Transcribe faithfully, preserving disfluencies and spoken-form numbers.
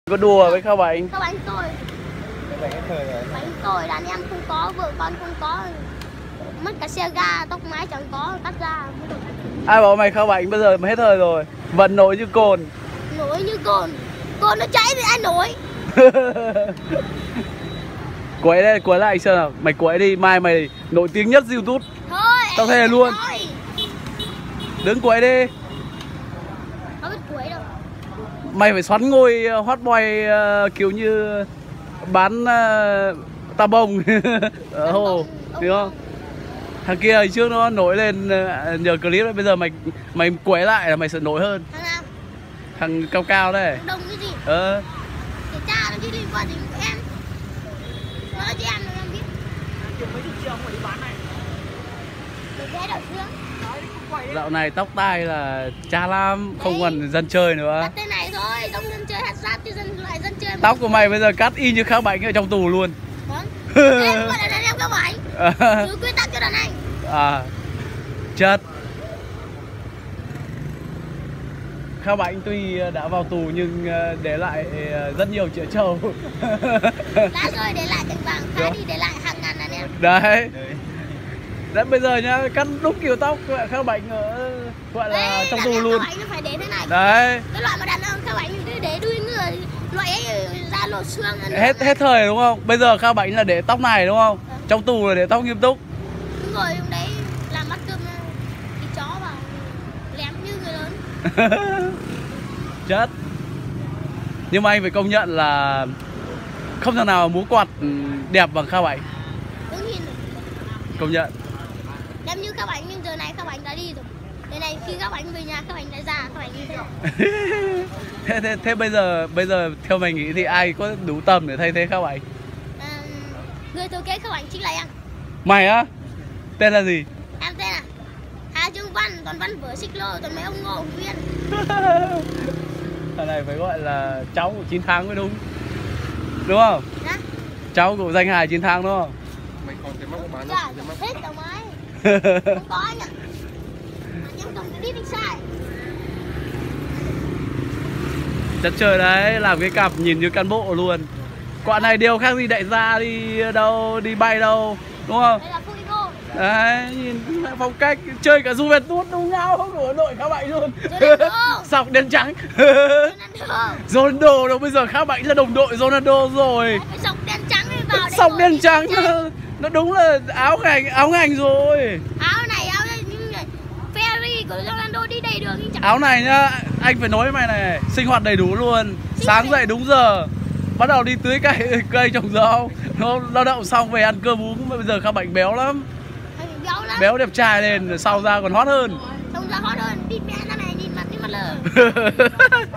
Có đùa với Khao Bảnh. Khao Bảnh tôi. Bảnh tôi đàn em không có, vợ con không có. Mất cả xe ga, tóc mái chẳng có, cắt ra. Ai bảo mày Khao Bảnh bây giờ hết thời rồi. Vẫn nổi như cồn. Nổi như cồn. Cồn nó cháy thì ai nổi. Quấy đây, quấy lại xem nào. Mày quấy đi, mai mày nổi tiếng nhất YouTube. Thôi, tao thề luôn. Thôi. Đứng quấy đi. Không biết quấy đâu. Mày phải xoắn ngôi hot boy uh, kiểu như bán uh, tà bông ở hồ, đúng không? Thằng kia hồi trước nó nổi lên uh, nhờ clip đấy, bây giờ mày mày quấy lại là mày sẽ nổi hơn. Thằng nào? Thằng cao cao đấy. Đồng cái gì? Ờ. Để cha nó chứ liên quan gì của em. Nó nói cho em nó em biết. Kiểu mấy chục triệu mà đi bán này. Để ghé đầu xương. Dạo này tóc tai là cha lắm, không đấy. Còn dân chơi nữa. Cắt tên này thôi, giống dân chơi hạt sát chứ dân loại dân chơi. Tóc của mày bây giờ cắt y như Khao Bảnh ở trong tù luôn. Vâng. Em gọi là đàn em Khao Bảnh. Giữ quy tắc cho đàn anh. À. Chết. Khao Bảnh tuy đã vào tù nhưng để lại rất nhiều triệu trâu. Đã rồi để lại tiền vàng, khá đi để lại hàng ngàn đàn em. Đấy. Đấy bây giờ nhá, cắt đúng kiểu tóc Khao Bảnh ở gọi là đấy, trong tù luôn. Khao Bảnh nó phải để thế này. Đấy. Cái loại mà đàn ông Khao Bảnh để, để đuôi ngựa, loại ấy ra lột xương. Hết hết thời đúng không? Bây giờ Khao Bảnh là để tóc này đúng không? À. Trong tù là để tóc nghiêm túc. Đúng rồi, lúc đấy làm mắt cơm đi chó vào lém như người lớn. Chết. Nhưng mà anh phải công nhận là không thằng nào múa quạt đẹp bằng Khao Bảnh. Đứng nhìn. Công nhận. Đẹp như Khao Bảnh nhưng giờ này Khao Bảnh đã đi rồi. Đây này khi Khao Bảnh về nhà Khao Bảnh đã già, Khao Bảnh như thế. thế, thế thế bây giờ bây giờ theo mày nghĩ thì ai có đủ tầm để thay thế Khao Bảnh? À, người thừa kế Khao Bảnh chính là em. Mày á? Tên là gì? Em tên là Hà Trương Văn, còn Văn Vở Xích Lô, còn mấy ông Ngô Hồng Viên. Thằng này phải gọi là cháu của chín tháng mới đúng. Đúng không? Hả? Cháu của danh hài chín tháng đúng không? Mày còn cái móc bán không? Dạ, hết đâu máy. Không có anh ạ. Em cầm cái đít anh sai. Chất trời đấy, làm cái cặp nhìn như cán bộ luôn. Quạ này điều khác gì đại gia đi đâu, đi bay đâu, đúng không? Đây là Fuego. Đấy, nhìn phong cách chơi cả Juventus đúng nhau không của đội Khao Bảnh luôn. Sọc đen trắng. Ronaldo đâu, bây giờ Khao Bảnh là đồng đội Ronaldo rồi. Sọc đen trắng vào đấy. Sọc đen trắng. Nó đúng là áo ngành, áo ngành rồi. Áo này, áo này nhưng Ferrari của Ronaldo đi đầy đường nhưng chẳng. Áo này nhá, anh phải nói với mày này, sinh hoạt đầy đủ luôn. Sáng dậy đúng giờ, bắt đầu đi tưới cây cây trồng rau, nó lao động xong về ăn cơm uống. Bây giờ Khao Bảnh béo lắm. Béo lắm. Béo đẹp trai lên, sau ra còn hot hơn. Trông ra hot hơn, đi mẹ ra này nhìn mặt như mặt lờ.